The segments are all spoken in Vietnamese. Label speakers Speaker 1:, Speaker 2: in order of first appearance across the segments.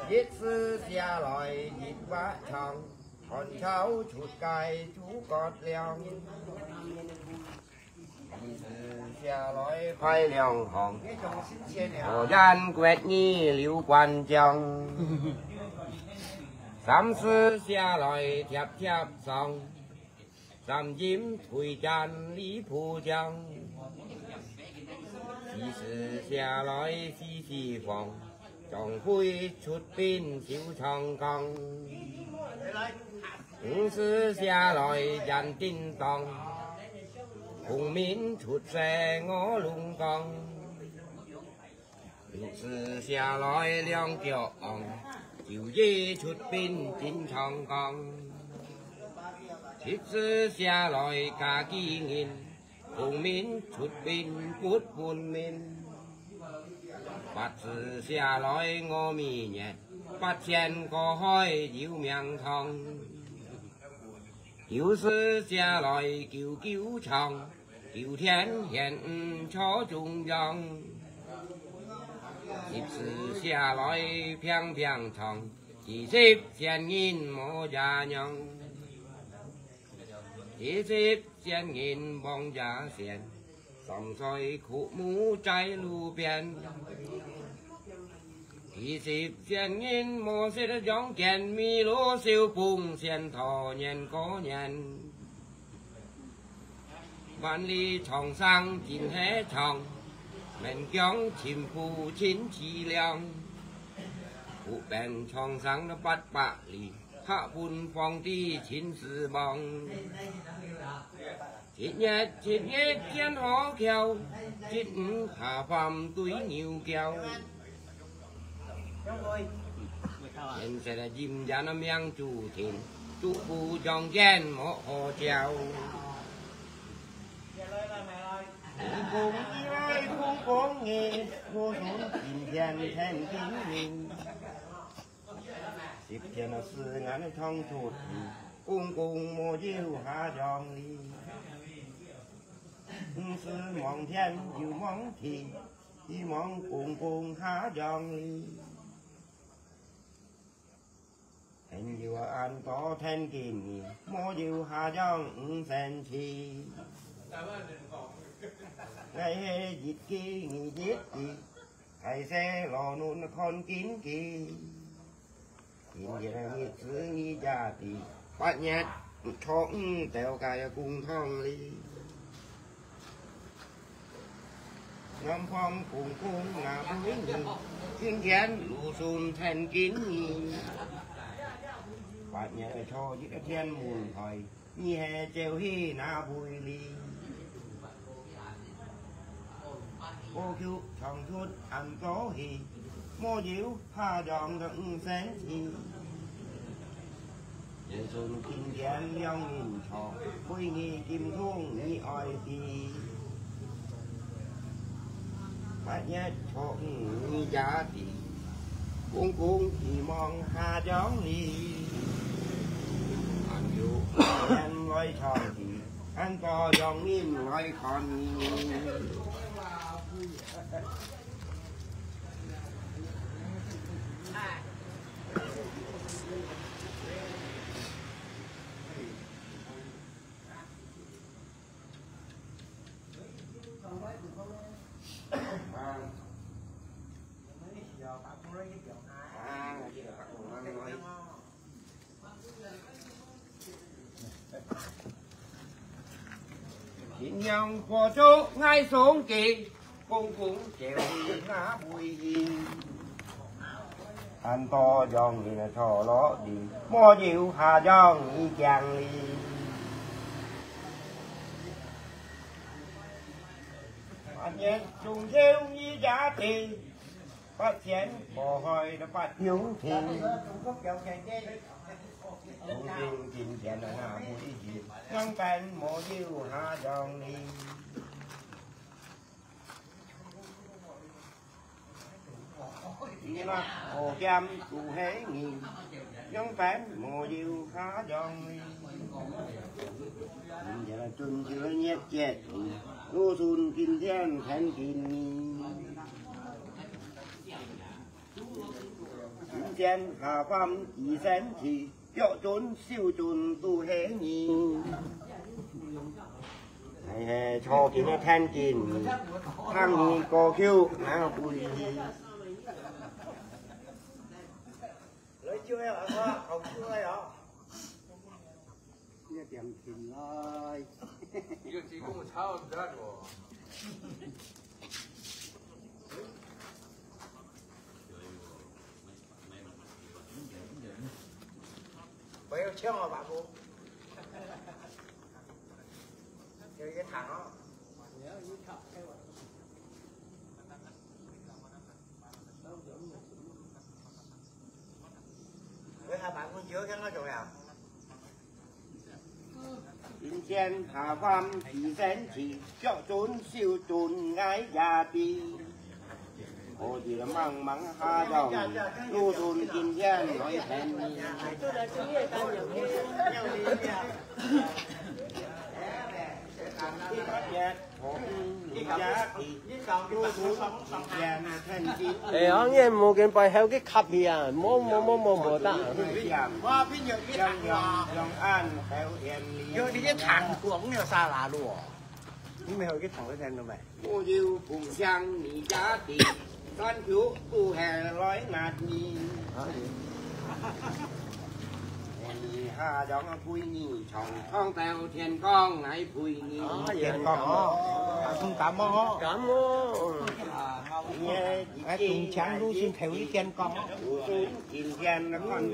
Speaker 1: viết sư xa loại dịp quá chồng còn cháu chuột cài chú cọt leo xa loại khoai leo hòn hồ gian quẹt nhi liễu quan trọng sám sư xa loại thiệp thiệp xong sám diếm thùy chan lý phù chăng xí sư xa loại xí xí phòng chồng vui chút pin chịu chồng con sư xa loại dàn tin tòng cùng miến chút xe ngó lung con sư xa loại liang kiểu chịu dê chút pin chín chồng con thiết sư xa loại cả kỳ nghìn cùng miến chút pin cút buồn mình bắt sư xa loại ngô mì nhẹ bắt chen có hỏi diệu miệng thông hiểu sư xa loại cứu cứu chồng cứu thiên hiện cho trung dòng dịp sư xa loại phiang phiang chồng chỉ xếp chen nghìn mô gia nhông chỉ xếp chen nghìn bong giá xiên sòng soi khủ mũ trái lưu biên chỉ xếp chen nghìn mô sẽ giống kèn mi lô siêu phùng xiên thò nhện có nhện vạn ly chồng sang chín hé chồng mình giống chim phu chín chi liang phụ bèn chồng sang nó bắt bạ lì hạ phun phong đi chín sư bong chít nhét kiến hó keo chít hạ phàm túi nhiều keo nên sẽ là dìm giá nó miang chủ thìn chủ phu trong gen mỏ hồ treo cùng đi ơi không có nghe vô số tìm gian thêm kính nhìn xịp tiền là sư ngắn trong chuột cùng mô diêu hạ dòng đi sư mong thiên diệu mong thì mong cùng hạ dòng đi thành diệu an có thêm kìm mô diêu hạ dòng sen chi ngày dịch kỳ nghỉ giết kỳ thầy xe lò nôn con kín kỳ kín vậy là nghiệt sứ nghi già thì bắt nhát chọn tèo cài cùng thong ly ngâm phong cùng cung là bối nhì thiên chén lù xùn thành kín nhì bắt nhát cho những thiên mùn thời nhi hè treo hi na bùi ly cô cứu chồng chút ăn có hì mô diếu pha dọn đựng sáng thì để xuân kinh gian dòng nhìn trò vui nghi kim thuông nghi oi thì phát nhát cho nghi giá thì cuốn thì mong hà gióng đi ăn dù ăn ngôi tròn thì ăn có dòng nghìn ngôi con hiện dòng của chú ngay xuống kỳ cũng chèo đi ngã bùi gì anh to dòng gì là thò ló gì mò diệu hà dòng đi chàng đi anh nhé trùng theo như giá trị phát chén bò hồi nó phát hiếu thì cũng chín chén là nào bùi gì ngăn cạnh mò diệu hà dòng đi là hồ chăm cụ hế nghìn giống phán mùa diêu khá dòng giờ là tuần chưa nhét chết lô xuân kinh thiên thành kinh 仙下凡二生次，若准少盡都喜兒。係初見一聽見，聽見個 Q 哪個背？你chưa hả con? Không chưa hả? Nghe tiếng thìn lại.
Speaker 2: 이거 지금은 차원 들어가지고.
Speaker 1: Bây giờ chưa mà bạn cô. Chơi cái thằng đó. Với hai bạn con chưa cái nó rồi à? Tiên sen hạ phàm chỉ sen chỉ cho trốn siêu trốn gái già đi. Ô thì măng măng ha dòng lưu trốn tiên sen nói thèm.
Speaker 3: ở nghe một cái bài theo cái cặp gì à, mua ta.
Speaker 1: Qua cái nhiều cái thằng dòng ăn theo em vô đi cái thằng của ông này xa lạ luôn. Nhưng mày hỏi cái thằng cái tên đâu mày? Mua yêu cùng sang nị giá tiền, con chú tu hè nói nạt nhì. Hà dòng vui nhì chồng con tèo thiên con này vui nhì. Thiên con không cảm ơn.
Speaker 3: Cảm ơn.
Speaker 1: Nghe cùng sáng luôn xin theo ý thiên con. Thiên thiên nó còn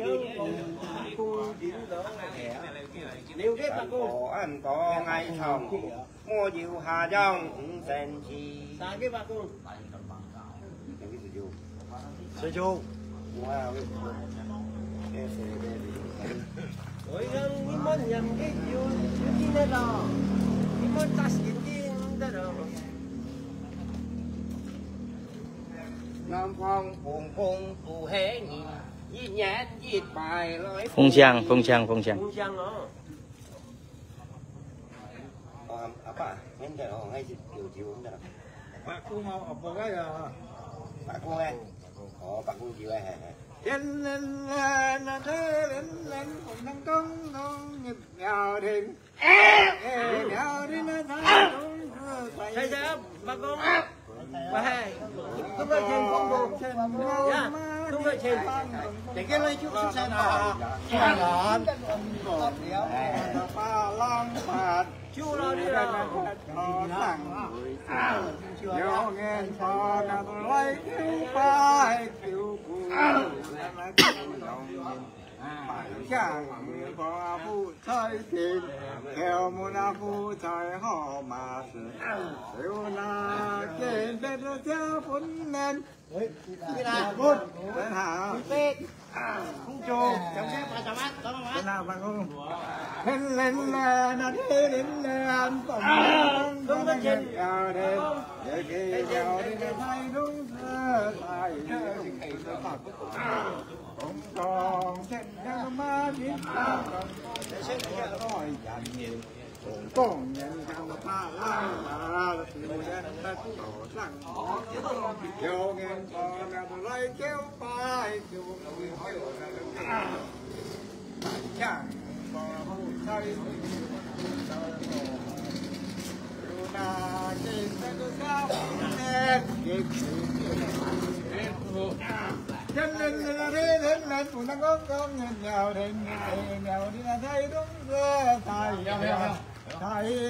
Speaker 3: Nếu cái bà cô
Speaker 1: ăn có ngay chồng mua nhiều hà dòng sen chi.
Speaker 3: sao cái bà cô?
Speaker 1: Sư chú.
Speaker 3: Ôi rằng cái món nhầm cái chiều cái này đó, cái món ta xịn đi đó.
Speaker 1: Nam phong phùng phùng phù hé nhìn, nhìn nhát nhìn bài nói.
Speaker 4: Phong Trang.
Speaker 3: Không chăng đó.
Speaker 1: Apa? Nên cái đó ngay chiều không được.
Speaker 2: Pak Kung mau apa kaya?
Speaker 1: Pak Kung ấy. Pak Kung chiều ấy.
Speaker 2: Lên lên lên lên lên cùng năng công non nhịp nhào đêm. Nhào đi nó thay đúng.
Speaker 3: Thấy sao bà cô? Bà hai. Không phải trên phong độ. Dạ. Không phải trên.
Speaker 1: Để cái lấy chút xe nào. Xe ngọn.
Speaker 2: Ba lang bạc.
Speaker 3: Chú lo đi nào.
Speaker 2: Nhớ nghe cho nó lấy cứu phải cứu cụ. Phải chẳng có phụ trời tiền theo một phụ trời họ mà sự theo là trên đất theo phun lên cái nào phun đến hả không trù trong cái bà chạm mắt đó mà cái nào bà không lên lên là thế đến lên tổng không có trên vào đêm để khi vào đi để thay đúng thay cũng còn trên cái má biết ta còn để xét nghe nói dành nhiều còn nhận thằng ta la là từ đến đất đổ lặng vô nghe còn là tôi lấy kéo vai kêu người hỏi là chẳng còn không thấy trên đất cao đen kịp chân lên là thế đến lên cũng đang có con nhào đến nhào đi là thấy đúng rồi thầy thầy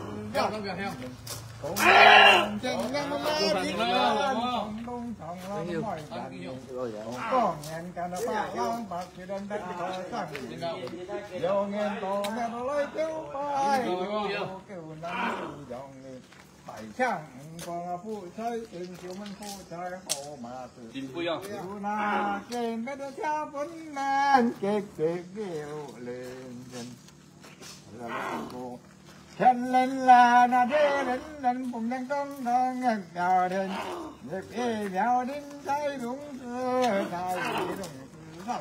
Speaker 2: cũng trên ngang má biết không đúng thòng lo mỏi con ngàn cả nó ba long bạc chỉ đến đất có sang vô ngàn to nghe nó lấy kéo bay kêu nắng dòng bảy chẳng còn phụ chơi tình chiều mình phụ chơi hồ mà từ chiều na trên đất cha vẫn lên kêu lên là cô chân lên là na đê lên cùng đang công thang ngân đào đến nhịp y đào đến thấy đúng thay đúng rất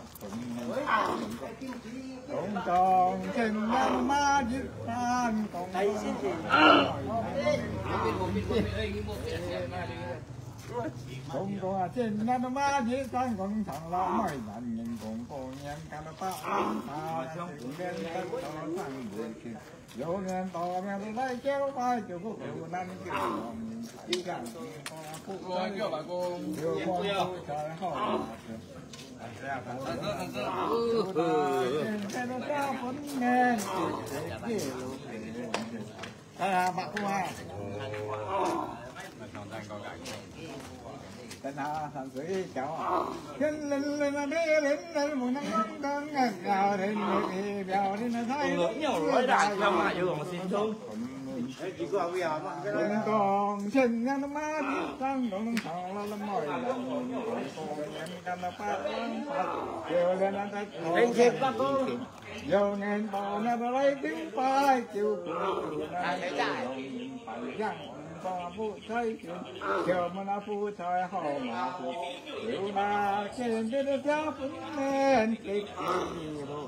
Speaker 2: cũng còn trên ngang má dứt tan còn
Speaker 3: Thầy xin chị.
Speaker 2: cùng có trên nhân ma chỉ sang cùng thằng lo mọi lần nhìn cùng cô nhân can pa ta cùng đến tất cả sang người vô nhân to mẹ lấy kéo vai kiểu cô kiểu nan kiểu đi càng phụ rồi kiểu bà cô yêu con trời họ cái nó cao vẫn nghe bạn cô à tên hà thằng sĩ cháu chân lên lên đi lên lên một năm năm đang ngàn gạo đến đi bèo đi nó thấy
Speaker 3: nhiều lối đại không mà yêu mà xin thôi
Speaker 2: còn chân ngàn má đi sang đồng thằng là mỏi còn nhân can là phát kêu lên ăn tết
Speaker 3: anh chị ba cô
Speaker 2: giờ ngàn bò nè lấy tiếng phai kêu có phụ trai kiểu mà nó phụ trai họ mà phụ kiểu là trên đến giá vẫn nên cái gì đó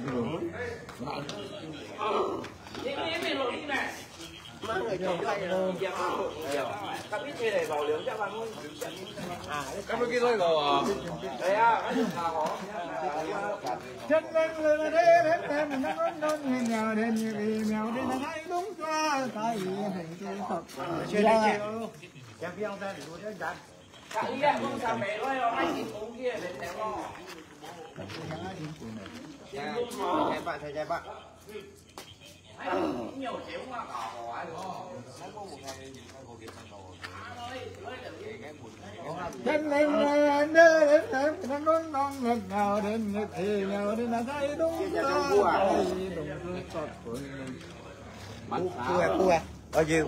Speaker 3: mang người chồng tay rồi các biết thế này vào liếng cho bạn luôn các cái thôi rồi đấy à
Speaker 2: chân lên lên đến đến nó nghèo đến như nghèo đến là thấy đúng cho tại hành cái Phật
Speaker 3: chưa đấy chị em video ra để tôi đến đặt cả đi ạ không sao mẹ ơi anh chị uống kia để để lo thầy bạn nhiều chiếu mà hỏi được không?
Speaker 2: chân lên lên đến nó non ngực nào đến ngực thì nào đến là thấy đúng cho tại đúng Phật của mình
Speaker 3: cua bao nhiêu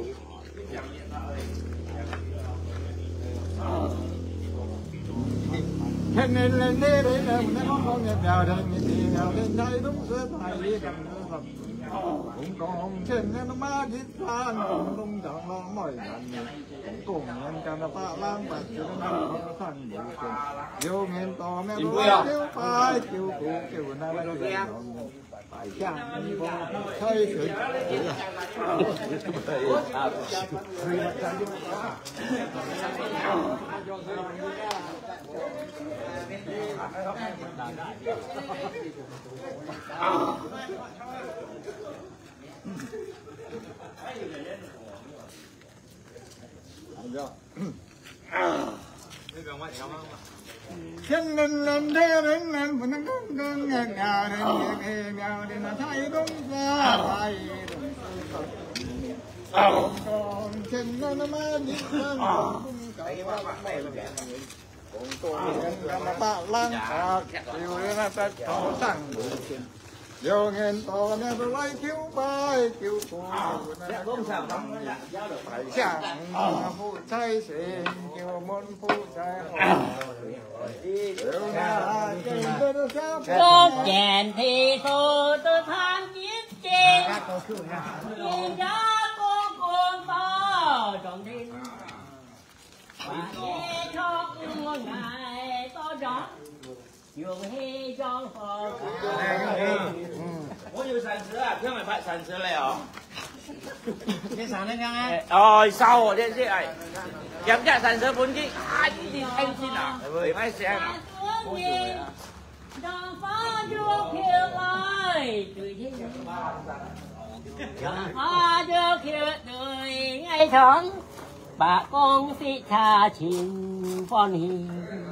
Speaker 2: chân lên lên đến nó con ngực nào đến ngực thì nào đến thấy đúng cho tại cầm Phật cũng còn trên nó má đi sang không chẳng lo mỏi lần cũng cùng nhân can pa lang bạc cho nó thành bộ chuyện yêu nghiền to mẹ yêu phải kêu cụ kêu na lại rồi phải chăng đi qua thấy sự chân lên lên thế đến lên vẫn đang cơn ngạt ngào đến ngào đến là thấy đúng ra phải còn chân nó má đi sang cũng cậy còn bạn lang bạc yêu là tất cả tăng vô nghiền to nè tôi lấy cứu bay cứu cô phải chẳng phụ trai xin kêu môn phụ trai
Speaker 4: có chèn thì thôi tôi tham chiến trên nhìn ra cô cuồng to tròn đi và nghe cho ngôi ngày to rõ dùng hi cho phò
Speaker 3: có như sàn sữa à? Thế mày bạn sàn sữa này hả?
Speaker 4: cái sàn đấy ngang á
Speaker 3: Rồi sau ở đây này kiểm tra sàn sữa 4 kg ai gì anh xin à? Bởi mai xem
Speaker 4: đòn phá đưa khiêu ơi tùy thiên đòn phá đưa khiêu đời ngày tháng bà con phi tha chín con hi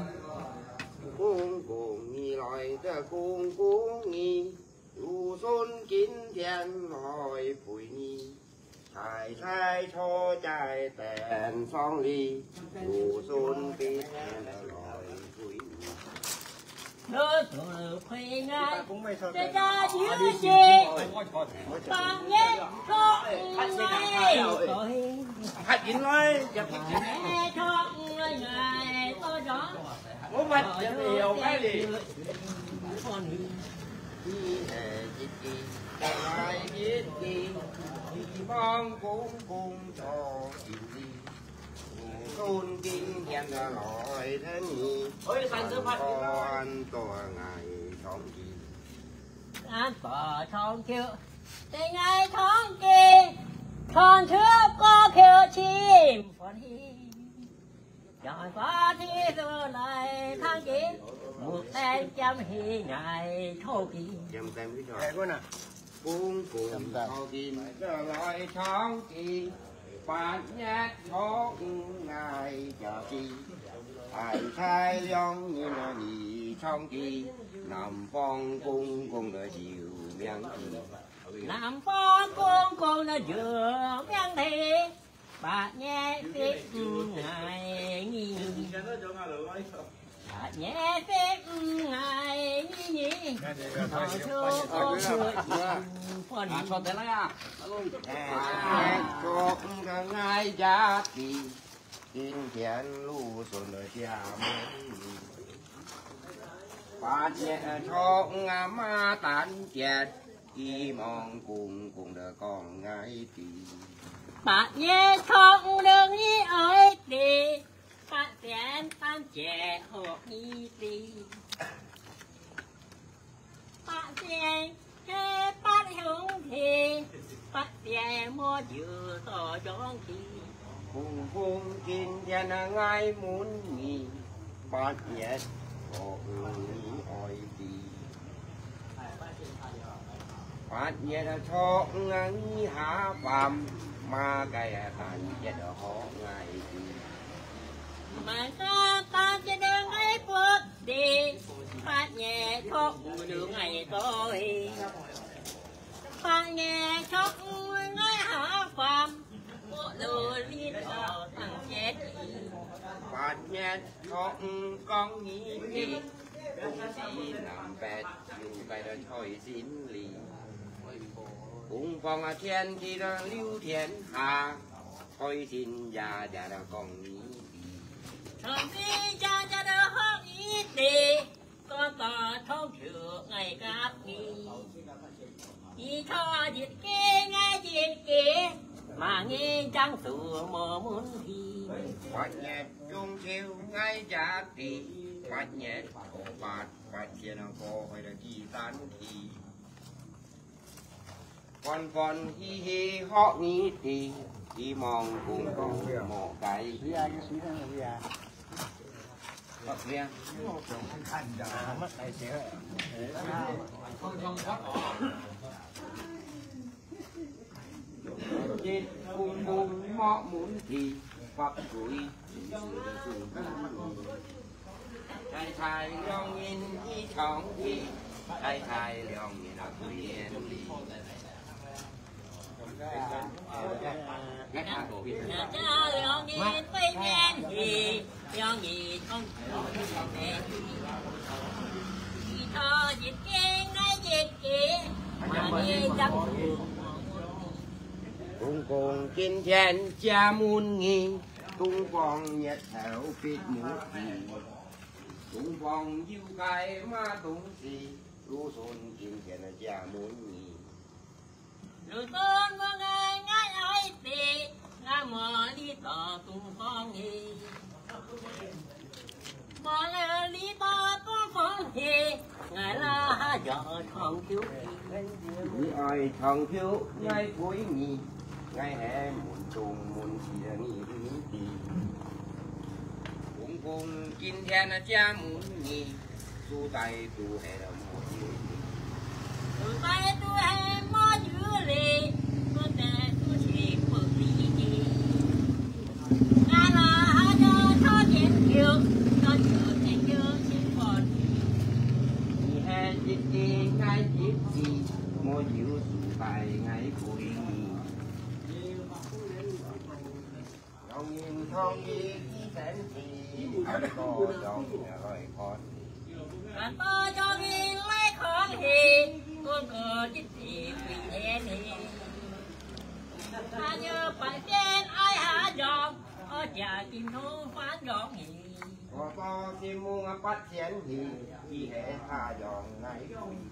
Speaker 1: cuồng cuồng nghi lòi ta cuồng cuồng nghi dù xuân kín thiên hỏi phủi nhi thái thái cho trái tèn phong ly dù xuân kín thiên hỏi phủi nhi
Speaker 4: đỡ thở khuê ngại để ta giữ gì bằng nhé có ngay rồi
Speaker 3: hạt chín nói
Speaker 4: nghe cho ngày tôi đó
Speaker 3: bố mặt nhiều cái gì
Speaker 1: đi hè chít kỳ lại biết kỳ thì bong cũng cùng cho chịu đi tôn kinh thiên là lòi thân nhì con tòa ngày trong gì
Speaker 4: an tòa trong kiệu để ngày tháng kỳ còn chưa có kiệu chim phòn hi Chọn có thi rồi lại tháng kiến một tên chăm hi ngày thô kỳ
Speaker 1: chăm tên cái trò cuốn cuồng thô kỳ lại tháng kỳ bạn nhát thốt ngày chờ kỳ ai thay long như là nhị trong kỳ nằm phong cung cùng đợi chiều miếng kỳ
Speaker 4: Nam phong cung nó vừa miếng thì bạn nhé phép ngày nhị bạn nhé phép ngày nhị thọ chưa có người phần cho thế này à
Speaker 1: chốt ngày giá kỳ in thiện lưu xuân ở nhà bạn nhẹ chốt mà tán chết y mong cùng đỡ con ngày tì
Speaker 4: bạn nhé không đừng đi ơi đi bạn tiền bạn trẻ hộ đi đi bạn tiền cái bạn hướng thì bạn tiền mua dừa tỏ cho thì
Speaker 1: cùng kinh thiên ngày muốn nghỉ bạn nhẹ có ơi tì bạn nhẹ cho ngắn hạ phàm mà cái thành chết ở họ ngày tì
Speaker 4: mà ta sẽ đường ấy bước đi phát nhẹ khóc đường ngày tôi phát nhẹ khóc ngay hạ phàm bộ đồ đi vào thằng chết
Speaker 1: phát nhẹ khóc con nghĩ đi cũng chỉ làm bẹt dù cái đó thôi xin lì cũng phong thiên thì là lưu thiên hà thôi xin già già là còn nghĩ
Speaker 4: thằng đi cha đỡ hóc ý đi con tỏ thông thừa ngày cáp nghi chỉ cho diệt kê ngay diệt kê mà nghe trăng sủa mò muốn thì
Speaker 1: phát nhẹ chung chiều ngay giá trị phát nhẹ cổ phát kia nó có phải là kỳ tán thì con hi hi họ nghĩ thì mong cùng có một cái Phật riêng chết cùng mọ muốn thì Phật rủi thai lòng nhìn đi chóng thì thai lòng nhìn là cười đi
Speaker 4: cha lòng nhìn với men thì lòng nhìn không mẹ chỉ cho diệt kê ngay diệt kê mà nghe trăng
Speaker 1: cùng kinh thiên cha muôn nghi tung phong nhật thảo phết mũi tung phong yêu cái mà tung gì lưu xuân kinh thiên cha muôn nghi
Speaker 4: rồi con vào ngày ngay ấy thì ngã mò đi tỏ tung phong nghi mò là đi tỏ tung phong nghi ngài là vợ thằng thiếu
Speaker 1: đi ai thằng thiếu ngay cuối nhì ngay hè muốn trùng muốn chỉ là nghĩ đi cùng kinh thiên cha muốn nhì tu tay tu hè là một điều
Speaker 4: tu tay tu hè mò dữ lì con té tu chỉ bực đi đi ngài là cho tiền kiều cho chữ tiền kiều xin còn
Speaker 1: đi hè chỉ ngay chỉ mò dữ tu tay ngay cuối nhì lòng nhìn thong đi đến thì anh có dòng rồi con
Speaker 4: anh to cho đi lấy con thì con có chích thì quỳ thế thì ta nhớ phải tên ai hạ dòng ở nhà kim thú phán dòng thì
Speaker 1: có to chim muông bắt chén thì chỉ hệ hạ dòng ngay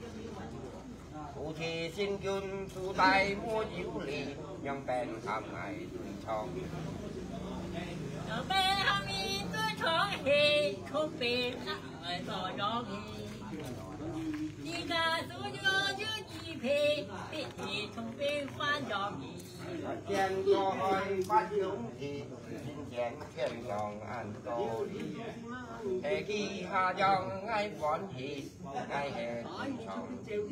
Speaker 1: cụ thì xin chun su tay mua diệu lì nhân tên tham ngày tuổi chong
Speaker 4: ở bên hàm y tôi chọn thì không về lại tỏ gió đi ra số nhớ nhớ gì về biết thì không về phan gió
Speaker 1: chèn cho hơi phát đúng thì chèn chèn giòn ăn tô hè khi hà giòn ngay vón thì ngay hè chọn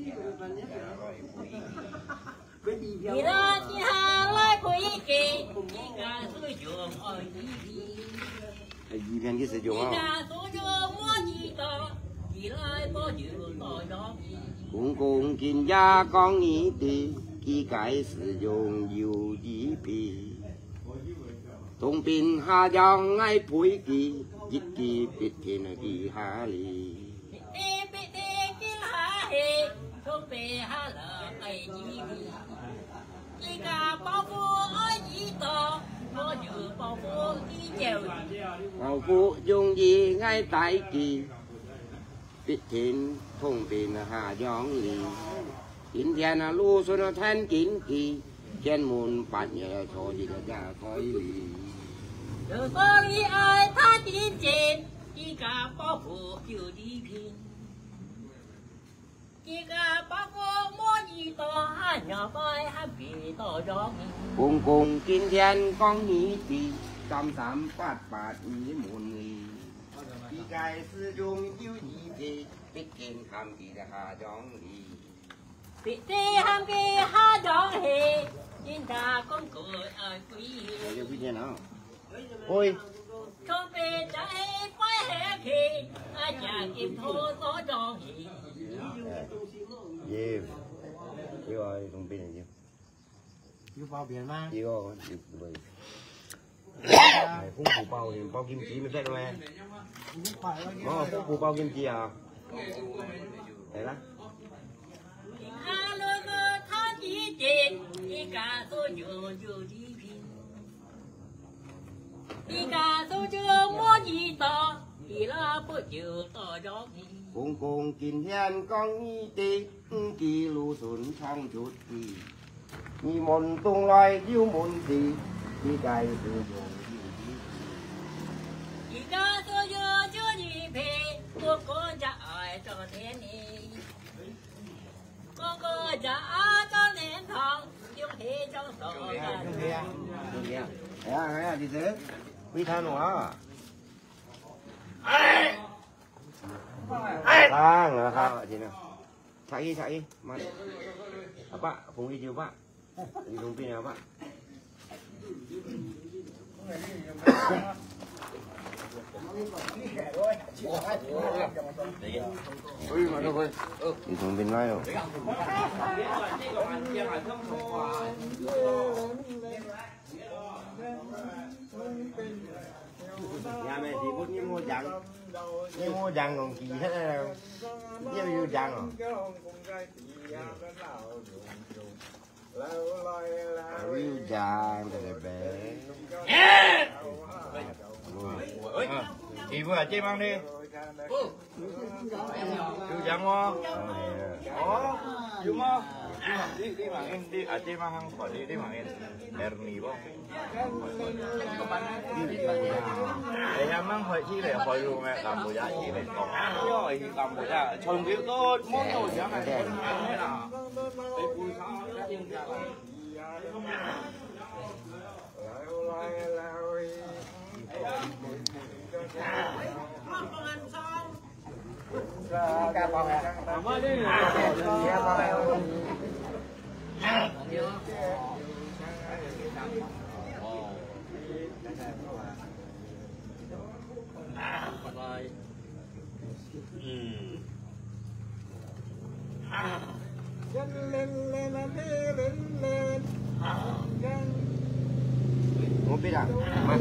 Speaker 4: đi ra đi hà lại quỷ kì đi ra số giường ở
Speaker 1: gì bên kia sử dụng không cũng kinh gia con nghĩ thì khi cái sử dụng nhiều gì bị thông tin hà giang ngay bụi kỳ dịch kỳ biết thế này kỳ hà lì bảo phụ dùng gì ngay tại kỳ biết thiên thông tin hà giang lì kín thiên là lu số nó than kín kỳ trên môn bạn nhớ cho gì đó ra coi lì
Speaker 4: từ con đi ai tha tin trên đi cả bảo phụ chịu đi pin đi cả bảo phụ mua gì to hai nhỏ coi hai bị to gió
Speaker 1: cùng kín thiên con nghĩ thì trăm tám bát nghĩ môn nghĩ khi cái sử dụng yêu gì thì biết thiên tham kỳ là hà giang lì
Speaker 4: bị tê ham kê ha gió hề nhìn ta con cười ở quý
Speaker 1: ôi
Speaker 4: không về trái phải hè khi ai chàng kim thô gió gió hề
Speaker 1: gì rồi thông tin này gì
Speaker 2: yêu bao biển mà
Speaker 1: gì rồi phun phủ bao thì bao kim chi mới biết đâu em nó phun phủ bao kim chi à đấy đó
Speaker 4: hà nội mơ tha chỉ trên đi cả số nhiều nhiều đi pin đi cả số chưa mua gì to thì là bữa chiều to gió hề
Speaker 1: cùng kín thiên con nghĩ tí kỳ lù xuân trong chút thì nhị môn tung loài yêu môn thì khi cái sử dụng
Speaker 4: đi cả số chưa chưa đi về tôi có trả ai cho thế này con có trả cho nên thằng yêu thế trong sổ
Speaker 1: à đi thế quy than nó sang sao chị nào chạy đi mà apa không đi chưa pak đi thông tin nào pak mà đâu coi đi thông tin ngay rồi nhà mẹ thì muốn như mua dặn còn gì hết đâu như dặn rồi yêu dặn để bé chị vừa chơi mang đi yêu dặn không yêu không đi mangin di Aceh mahang kok di mangin Erni po emang hỏi chi để hỏi luôn mẹ làm bộ giá chi để có rồi làm bộ giá trồng kiểu tốt món đồ giá này thế nào để vui sao nhưng ra
Speaker 2: Cả bao này. Mà đi.
Speaker 1: Không biết à? Mà.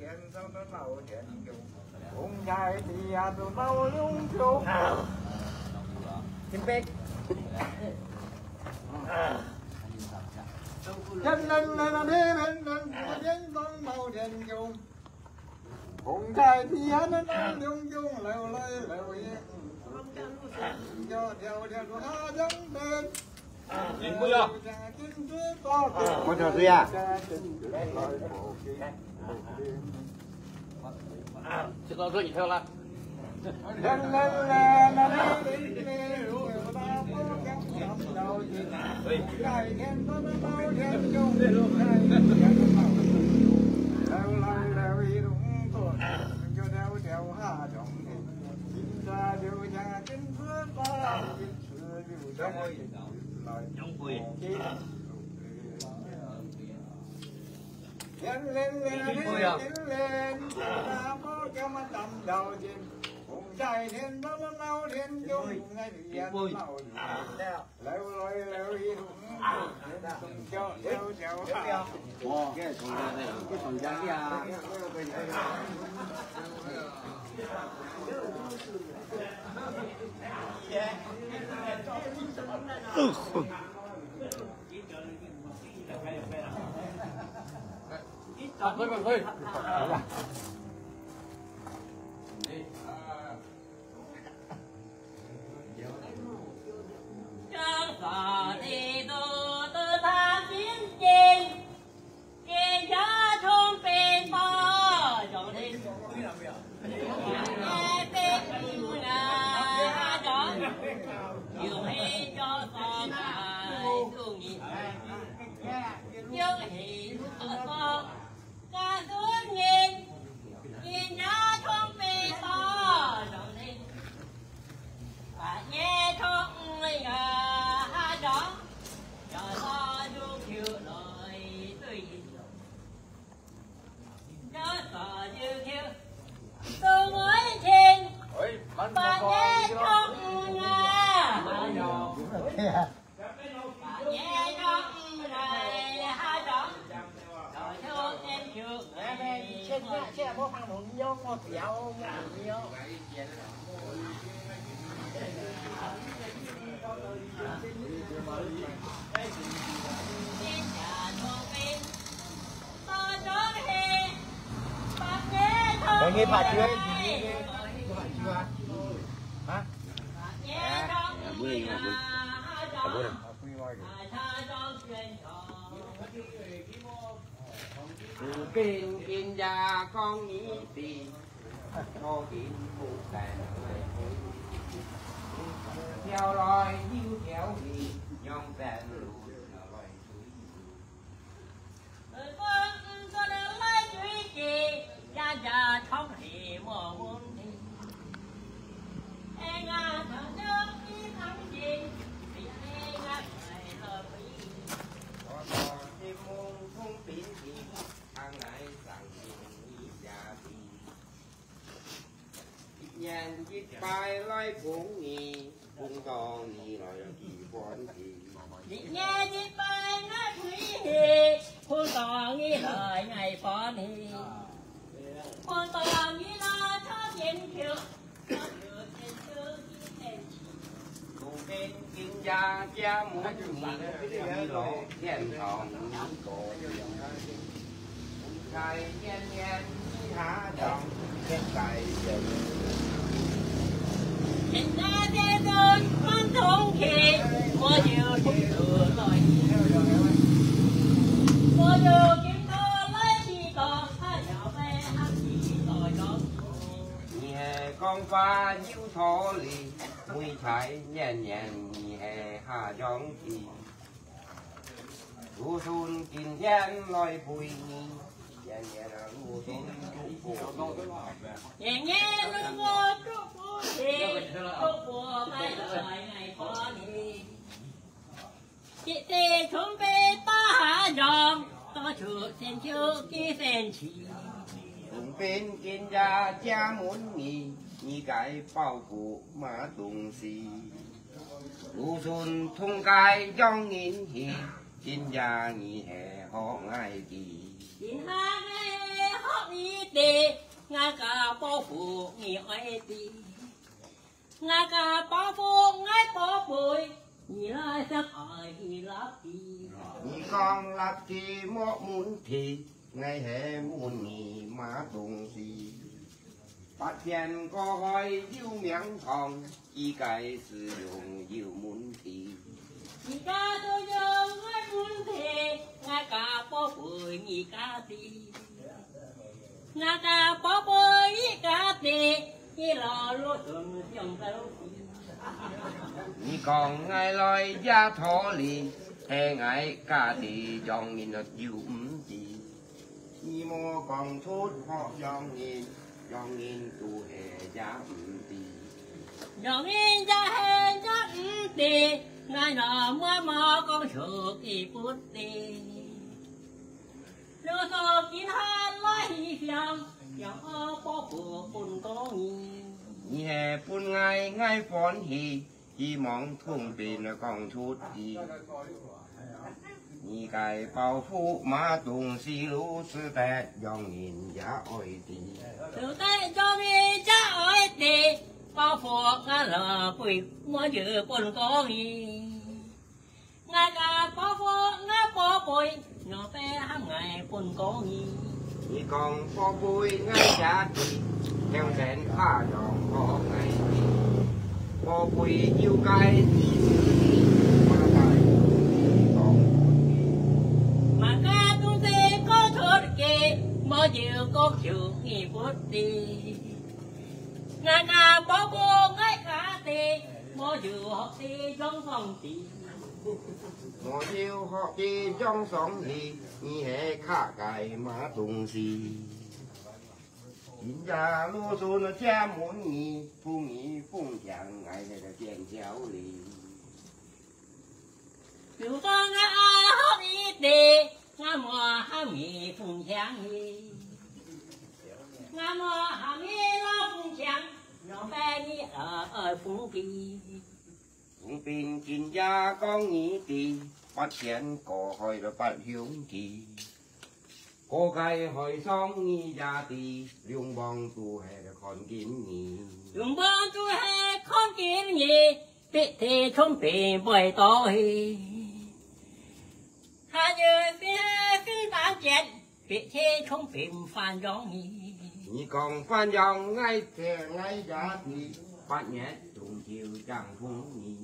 Speaker 2: thiện sao nó lâu thiện dùng cùng dài thì từ lâu lung chung
Speaker 4: Kim Bích
Speaker 2: chân lên lên đi lên lên đến con màu thiện dùng cùng dài thì nó lung chung leo lên leo yên cho theo theo của nó giống bên
Speaker 3: Nhìn vui không?
Speaker 2: Con chào Duy à?
Speaker 3: Chứ con Duy nhìn theo là
Speaker 2: Trời thiên đó nó nấu thiên chung ngay thì ăn nấu leo lôi leo đi cho theo
Speaker 3: cái thùng ra cái thôi
Speaker 4: Trong phò thì tôi tham chiến trên Kiên giá thôn bên bò Trong thiên Nghe bên yêu là đó Yêu hay cho con ai thương nhìn Yêu hay cho con Cả tuốt nhìn Kiên giá thôn bên bò Trong thiên Và nghe thông lời đó cho ta du thiêu lời tùy nhớ tờ như thiêu tôi mới trên và nghe thông và nghe thông lời đó rồi thương em chưa
Speaker 2: xe có mang một vô một dạo nhiều
Speaker 4: Mọi
Speaker 2: người phải chưa? Hả?
Speaker 1: Bữa đi mà bữa Kinh gia con nghĩ gì cho kiến phụ tàn theo loài như kéo gì nhóm tàn lùi loài
Speaker 4: con đều lấy duy trì gia gia thông thì mùa muôn thì em à thằng nước đi thăm gì thì em à phải hợp ý
Speaker 1: có chim muôn không tín gì hàng ngày rằng gì gia thì nhàn chít bài loài cũng nhì cũng to nhì loài kỳ quan thì
Speaker 4: nghe đi bài ngát quý hì hôn tỏ nghĩ lời ngày phó hì hôn tỏ nghĩ lo cho nhìn kiểu
Speaker 1: cùng bên kinh gia cha muốn nhì lộ khen thòng cổ khai nhen nhen há đồng khen cày dần
Speaker 4: hiện ra thế giới con thông khí mua nhiều thông thừa rồi mua nhiều kiếm to lấy chi to hai dạo về hát chi tội đó
Speaker 1: nhẹ con qua nhiêu thọ lì mùi trái nhàn nhàn nhẹ hà gióng chi lu sun kinh gian loi bùi nhì nhàn nhẹ là lu sun
Speaker 4: nhẹ nhẹ lu ngô trúc bùa thì trúc bùa phải lời ngày phó thì chị tê chúng bê ta hạ dòng ta chụp sen chữ ký sen chỉ
Speaker 1: cùng bên kinh gia cha muốn nhì nhì cái bao cụ mà tùng xì lu sun thông cái trong nghìn hì kinh gia nhì hè họ ngài kỳ
Speaker 4: Hãy subscribe cho kênh Ghiền Mì Gõ học ý đề ngay cả bao phủ nghỉ ai đi ngay cả bao phủ ngay bao bụi nghỉ lại sắc ai nghỉ lắp đi
Speaker 1: nhị con lắp thì một muốn thì ngày hè muốn nghỉ má đồng gì phát hiện có hỏi yêu miệng thòng chỉ cái sử dụng yêu muốn thì
Speaker 4: nhị ca tôi nhớ ngay muốn thì ngay cả bao bụi nghỉ ca đi ngay cả bao bụi nghỉ ca đi chỉ là lúa tuần dòng cái lúa
Speaker 1: nhị con ngày lời gia thọ lì hè ngày cả thì dòng nhìn là yêu gì nhị mô còn thốt họ dòng nhìn tu hè giá gì
Speaker 4: dòng nhìn ra hè giá gì ngày nào mơ con sợ kỳ bút đi lúa sò kín hát lấy phiền dòng bao phủ bùn có
Speaker 1: nhị hè bùn ngày phón hì chỉ mong thùng bên là con chút gì nhị cái bao phủ má tung xì lú sư tệ dòng nhìn giá oi đi
Speaker 4: từ tay dòng nhìn giá oi đi bao phủ ngã lờ quỳ mua dự bùn có ngay cả bao phủ ngã bao bụi nhỏ bé hàng ngày bùn có
Speaker 1: nhị con có vui ngay giá đi theo đến pha dòng có ngày đi có vui yêu cái gì mà lại còn
Speaker 4: mà ca tu thế có thật kì mơ dự có chịu nghỉ bút đi ngay cả bao phủ ngay cả đi mơ dự học đi trong phòng đi
Speaker 1: mò yêu họ đi trong sống thì nhị hệ khá cái má tung xì nhìn ra lô số nó cha muốn nhị phung chẳng ngày này là chèn chéo lì
Speaker 4: từ con ngã ai học ý đi ngã mò ham nghỉ phung chẳng đi ngã mò ham nghỉ lo phung chẳng nó bé nghỉ ở phung kỳ
Speaker 1: phung pin chín gia con nhị tì bắt chén có hỏi là bắt hiếu kỳ cô gái hỏi xong nhị gia tì liung bong tu hè là con kín nhị
Speaker 4: dùng bông tu hè con kín nhị bị thế không bị bồi tội hà như phi bán chén bị thế không bị phản gió nhị
Speaker 1: nhị còn phan dòng ngay thề ngay giá tì bắt nhét trùng chiều chẳng phung nhị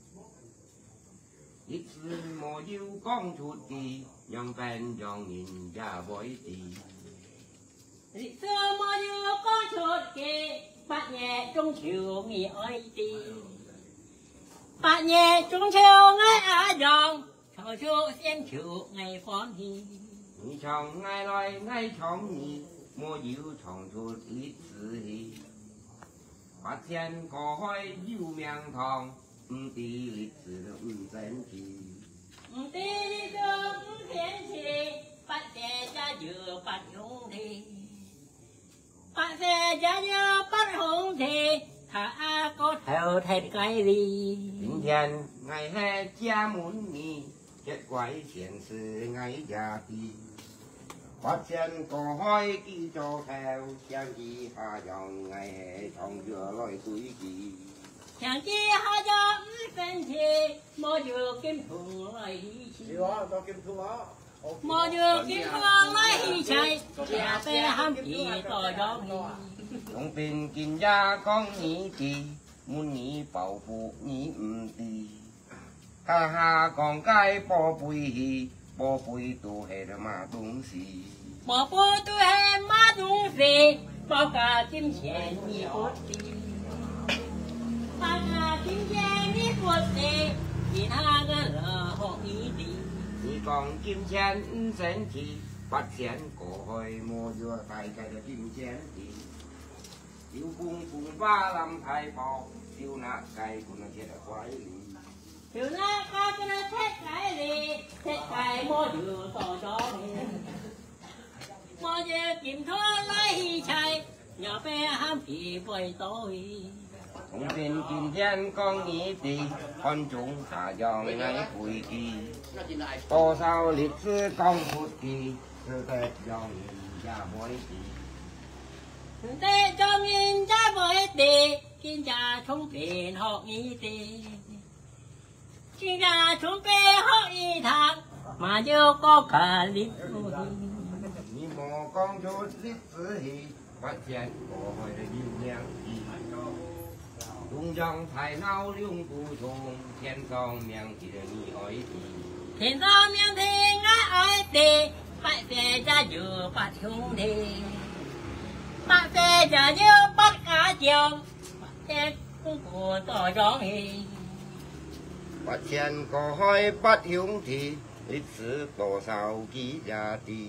Speaker 1: ít sư mò yêu con chuột đi nhong ven dòng nhìn ra bói đi
Speaker 4: lịch xưa mơ như con chuột kì bạn nhẹ trung chiều nghỉ ơi đi bạn nhẹ trung chiều ngay á dòng thở chiều xem chiều ngày phón hi
Speaker 1: nhị chồng ngay loài ngay chồng nhị mò yêu chồng chuột ít sư hi phát hiện có hỏi yêu miệng thòng tí lịch sử là dân chi
Speaker 4: tí lịch sử thiên chi bạn sẽ ra dừa bạn hùng thì bạn sẽ ra dừa bạn hùng thì thả có theo thêm cái gì
Speaker 1: bình thiên ngày hè cha muốn nghỉ kết quái hiện sự ngày già thì phát hiện có hỏi kỹ cho theo chàng chi hà dòng ngày hè trong dừa loài túi gì
Speaker 4: chẳng chi hai cho bên thì mơ dừa kim thùng lại chi mơ dừa kim thùng lại chạy nhà bé ham chỉ tỏ gió
Speaker 1: không tin kinh gia con nhị thì muốn nhị bảo phụ nhị tì ha ha còn cái bỏ bùi tu hè mà đúng gì
Speaker 4: bỏ bùi tu hè mà đúng gì bỏ cả kim钱你不低把cả kim钱你不低其他个了好一点
Speaker 1: 你講金錢神奇不錢過去摸咗大計嘅金錢字小公公花冧太薄小那計佢那隻鬼
Speaker 4: 小那計佢那隻鬼嚟隻鬼摸住傻咗摸住kiếm thua lấy chạy nhỏ bé ham phì bơi tối
Speaker 1: không tin kim thiên con nghĩ đi con chúng thả dòng ngay bụi kỳ tô sao lịch sư con phút kỳ sư tết dòng gia bội tỷ
Speaker 4: Tê cho nghìn cha bội tỷ Kinh cha trung phiền học y tỷ Kinh cha trung phiền học y thang Mà chưa có cả lý
Speaker 1: ni mô con chút lít sử hỷ phát triển của hội đời yêu nhang gì Trung dòng thái nào liung cụ thùng thiên song miệng chỉ đời ni hỏi tỷ
Speaker 4: Thiên song miệng thì ngã hỏi tỷ Phải về cha dự phát hung thì Phải về cha dự bắt cả chiều Thế cũng của tỏ rõ hình
Speaker 1: phát triển có hỏi bắt hiếu thì lịch sử tổ sao ký gia tỷ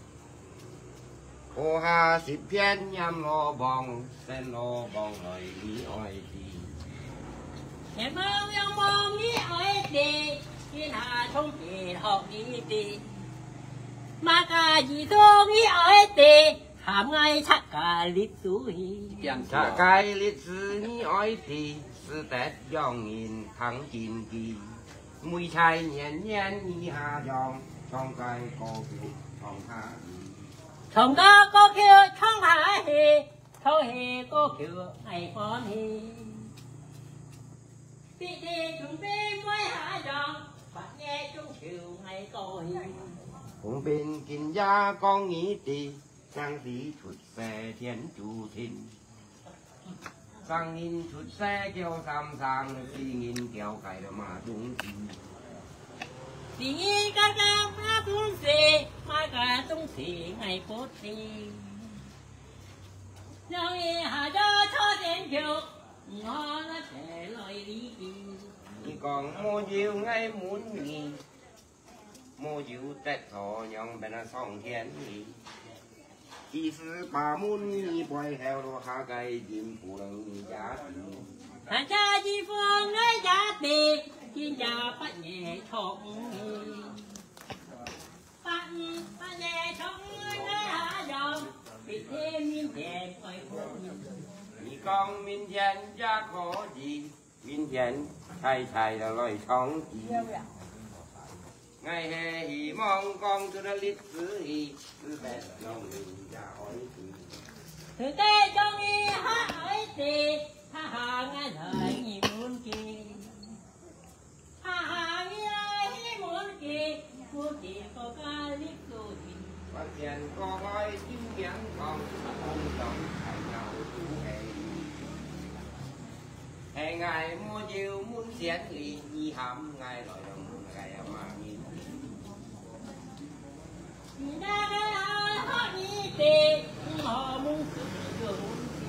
Speaker 1: Cô hà xịp phiên nhằm lo bong sen lo bong lời lý hỏi tỷ
Speaker 4: Em mong yang mong nghĩ hỏi tỷ Thiên hạ thông phiền học nghĩ tỷ Mà cả gì thôi nghĩ hỏi tỷ Hàm ngay chắc cả lịch sử
Speaker 1: Chả cái lịch sử ni hỏi tỷ Sư tết dòng nghìn thắng chín kỳ Mùi chai nhện nhện ni hà dòng Trong cái cô kiểu trong hà
Speaker 4: Trong đó có kêu trong hạ hì Thâu hì có kêu ngày con hì Bị đi chúng đi mới hạ dòng Bắt nghe chúng kêu ngày có hì
Speaker 1: Cùng bên kinh gia con nghĩ tỷ Sang tí thuật xe thiên chủ thinh Sang nghìn thuật xe kêu xăm sang Khi nghìn kéo cải mà đúng gì
Speaker 4: Vì nghĩ các nam đã đúng gì Mà cả đúng gì ngày cốt đi Nếu ý hạ cho đến chiều Nó là thể lời lý gì
Speaker 1: Thì còn mô diệu ngay muốn nghỉ Mô diệu tết thọ nhong bên song thiên nghỉ Chỉ sư bà muốn nghỉ bòi heo đồ hạ cây dìm phụ đừng giá
Speaker 4: Hãy cha chi phương ấy giá tì Xin cha bắt nhẹ trọng Bắt nhẹ trọng ấy hạ dòng Vì thêm miên đẹp khỏi khôn
Speaker 1: Thì con minh thiên cha có gì Minh thiên thay là lời sống gì Ngày hè hì mong con tôi đã lít sử hì Cứ bẹt lòng mình ra hỏi gì
Speaker 4: Thử tê cho nghi hát ấy tì Tha hà nghe lời nhị muốn kỳ Tha hà nghe lời muốn kỳ có ca lít đồ gì
Speaker 1: Phát hiện có hỏi chim miếng không Không đồng thay nhau chú hề Hề ngài mua diệu muốn diễn lì Nhi hàm ngài lời đồng gài mà nhìn
Speaker 4: Nhìn ra cái hát nhị tì Họ muốn sử dụng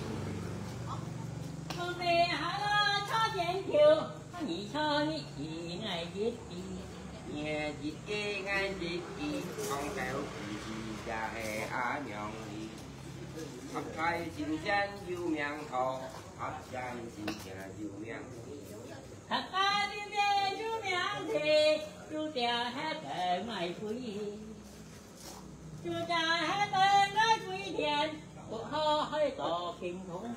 Speaker 4: Con về hạ lo cho dành chiều Nhị cho nhị chỉ ngày giết đi
Speaker 1: Nghe chít kê ngay chít kì Không kéo chỉ cha hề á nhọn đi Hấp khai xin chân yêu miệng thọ Hấp chân xin cha yêu miệng
Speaker 4: Thật ra đi về chú miệng thì Chú cha hết đời mày quý Chú cha hết đời nói quý thiện Cuộc ho hơi tỏ kim thủng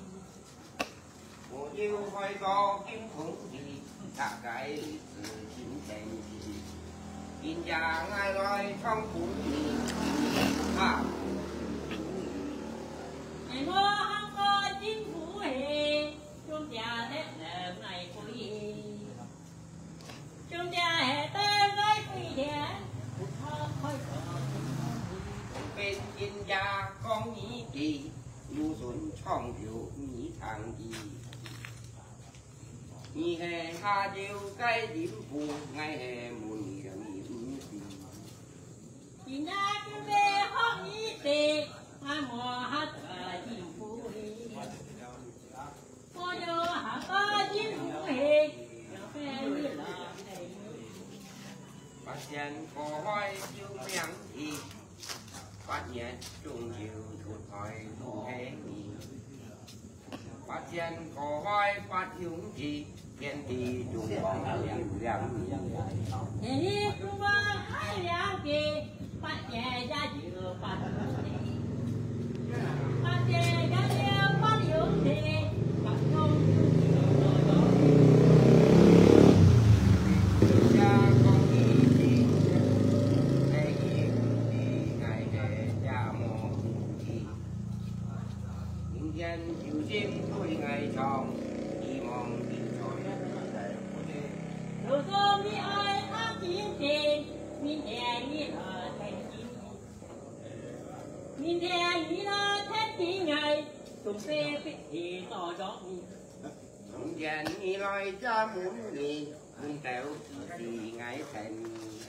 Speaker 1: Một yêu hơi có kim khủng thì Thả cái lịch sử chính thành gì Kinh gia ngài nói trong phủ thì Hà
Speaker 4: Ngày mô hăng có chính phủ hề Chúng cha hết đời mày quý Chúng cha hết đời nói quý thiện Cuộc ho hơi tỏ kim thủng
Speaker 1: bên kinh gia con nghĩ gì Lưu xuân trong hiệu nghĩ thằng gì Nhì hè hà diệu cái điểm phù Ngày hè muôn nghỉ đã nghỉ ứng gì
Speaker 4: Nhìn ra cứ về hót ý tì Mà mùa hát cả chim phú hì Mùa vô hạ có chim phú hì Nó phê như là này
Speaker 1: Phát hiện có hỏi chiêu miệng thì Phát hiện trung chiều chuột hỏi đủ hề nghỉ Phát hiện có hỏi phát hiếu thì Thiên thì trung bóng liang liang
Speaker 4: Thế hi trung bóng hai liang kỳ Phát nhẹ ra chiều phát hì Phát nhẹ ra chiều phát hiếu thì Phát không chiều rồi đó
Speaker 1: Cha con nghĩ thì Hãy nghĩ thì ngày hè cha mô thiên chịu chim đuôi ngày tròn đi mong đi tròn
Speaker 4: 如果你爱他今天，明天你来天津，明天你来天津爱，总被别人打扰你。
Speaker 1: Hôm gian đi lôi cha muốn đi muốn kéo chỉ ngày thành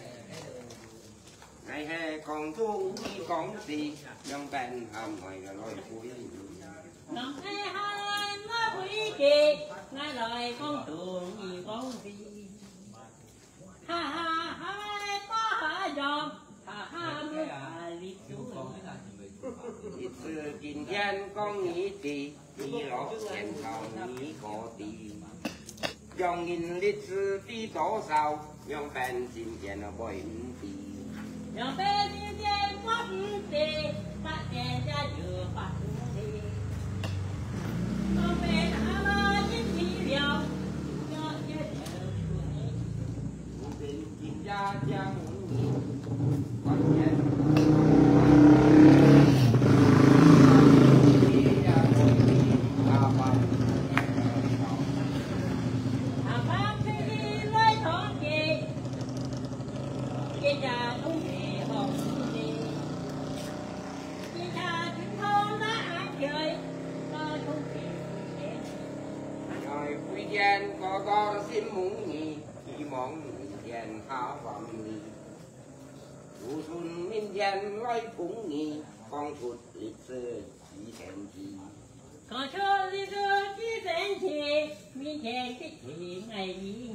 Speaker 1: ngày hè còn tu đi còn gì trong bên hầm ngoài là lôi cuối
Speaker 4: Năm nay hai nó quý kì, ngày lời con tuồng gì con gì. Ha ha hai có hạ dòm, ha mới hạ liệt chuối.
Speaker 1: ít xưa kinh gian con nghĩ gì đi lót đèn không nghĩ có tiền dòng nghìn lịch sử đi tổ sao trong bên xin tiền nó bồi tiền
Speaker 4: Nhờ bé đi đêm mất tiền, ta đèn ra vừa bạc đi. Con bé đã lo chính trị liệu, cho chết đều chuối.
Speaker 1: tình chính gia cha muốn nhìn còn nhé
Speaker 4: Thằng bác đi lấy thỏ kì, cái nhà không hề hồng gì. Cái nhà chúng không đã ăn chơi, nó không hề chết.
Speaker 1: rồi quý gian có xin muốn nhì chỉ mong gian tháo vọng nhì dù xuân minh gian lối cũng nhì con thụt lịch sử chỉ thành gì
Speaker 4: Còn cho đi đưa chỉ đến thì, mình hẹn cái thì ngày gì.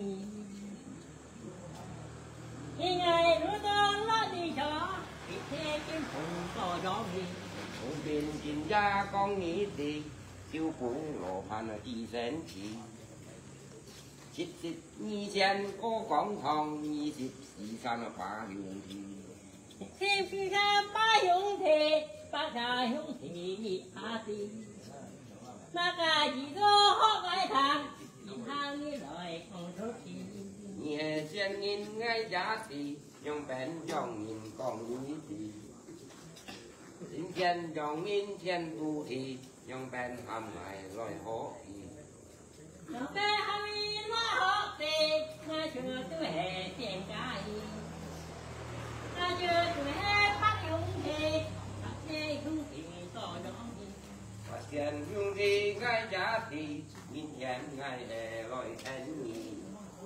Speaker 4: Khi ngày lúc đó nó đi cho, thì thế cái phùng có gió gì.
Speaker 1: Không bên chính gia con nghĩ gì tiêu cũng lộ phan ở chỉ sen chỉ chít chít nhi gian có con thong nhi chít chỉ san ở phá dùng gì
Speaker 4: Thêm khi ra ba hướng thì, ba cả hướng thì đi hạ gì. Mà cả gì đó họ ngay thang, nhìn hàng như lời không rốt gì.
Speaker 1: nhẹ sen nhìn ngay giá trị nhưng bên dòng nhìn còn nghĩ gì chính chân dòng nhìn chân tu thì nhưng bên hầm ngày lôi hố thì
Speaker 4: Nó bé hai nó họ thì, nó chưa tôi hề tiền cái. Nó chưa tôi hề bắt hướng thì, bắt thế hướng thì có đó gì.
Speaker 1: và sen dùng thì ngay giá trị nhìn chân ngay để lôi thành nhìn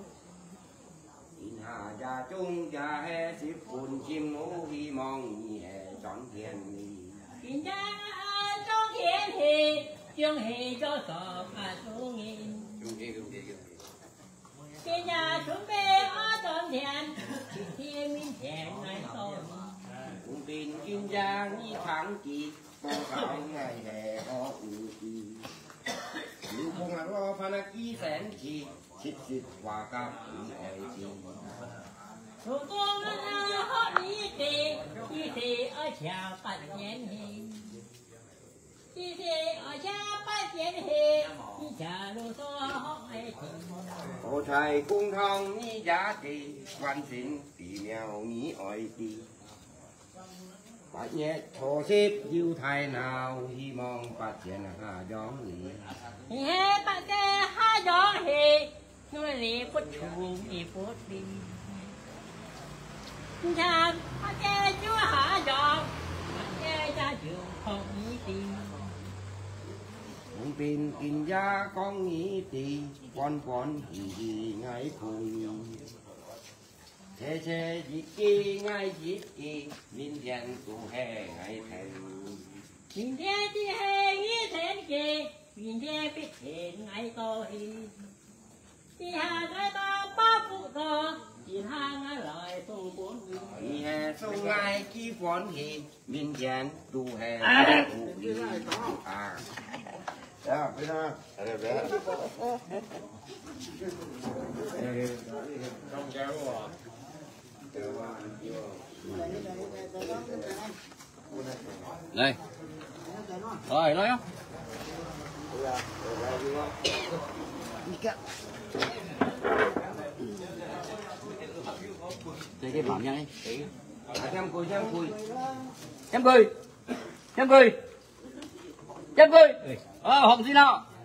Speaker 1: nhìn hà gia chung gia hè xếp phun chim ngủ hy mong nhị hè chọn thiên nhị
Speaker 4: Kinh gia trong thiên thì, chương hệ cho sọ mà xuống nghìn. Kinh gia chuẩn bị ở trong thiền, chỉ thiên minh thiền này thôi.
Speaker 1: cũng tin kim gia như tháng kỳ có phải ngày hè có ủ kỳ nếu không là lo phan ký sén chi chít chít hòa cam ủ ỏi chi
Speaker 4: Thủ tướng nó họ đi thì ở nhà bắt nhện hình. Đi thì ở nhà bắt nhện hình, đi nhà lô tô họ hay thì.
Speaker 1: Ô thầy cung thong như giá trị văn xin tỉ mèo nghĩ ỏi chi bắt nhẹ thổ xếp yêu thầy nào hy mong phát triển hà gióng lý
Speaker 4: Thì hết bắt cái hai gió thì, nó lì bút chủ đi bút đi. Cha bắt cái chúa hạ gió, bắt cái cha trường không ý tìm.
Speaker 1: không tin kinh gia con nghĩ tì con thì ngay cùng thế dịp kỳ ngay dịp kỳ minh dân tu hè ngay thành
Speaker 4: Mình thế thì hề nghĩ thế kì, mình thế biết thế ngay tôi. Thì hà cái ta ba phụ thơ, thì hà ngay lời tung bốn người.
Speaker 1: thì hè sông ngay chi phón thì minh dân tu hè tu đi à
Speaker 2: 야, 그냥 그래 왜?
Speaker 3: Đây. Rồi, nói không? Đây cái mỏng nha đi.
Speaker 1: xem cùi
Speaker 3: Chém cười. Chém cười. Chém cười.
Speaker 4: Hồng xin nào.